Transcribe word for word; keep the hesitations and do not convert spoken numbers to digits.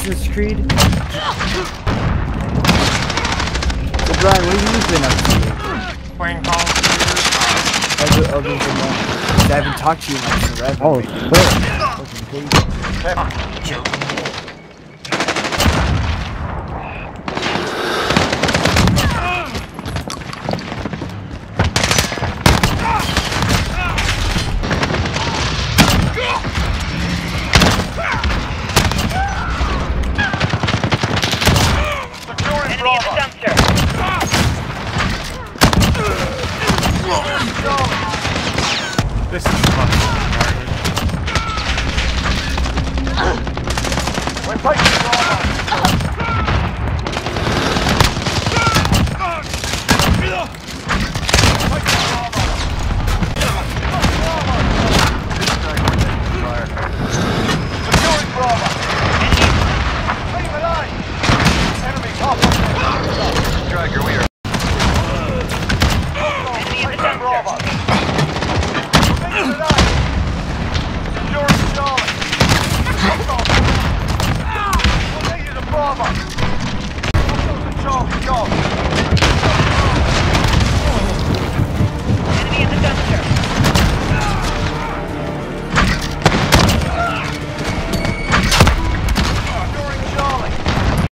Assassin's Creed. So Brian, what have you been up to? Playing Call of Duty. Other, other than that, I haven't talked to you in like forever. Oh, shit. Fucking crazy. Fucking joking. Enemy at the dumpster.